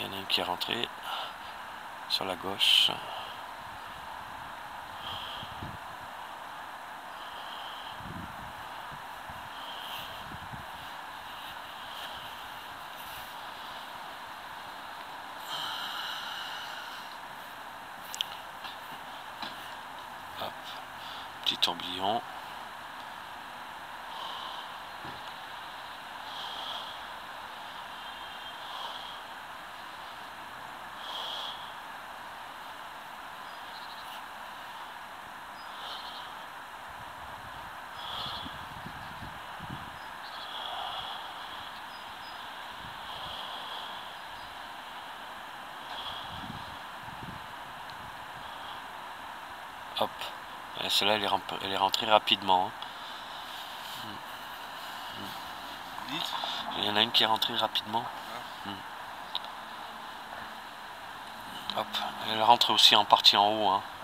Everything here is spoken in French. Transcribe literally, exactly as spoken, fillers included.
Il y en a un qui est rentré sur la gauche. Hop. Petit tourbillon. Hop, celle-là elle, elle est rentrée rapidement. Il y en a une qui est rentrée rapidement. Hop, elle rentre aussi en partie en haut. Hein.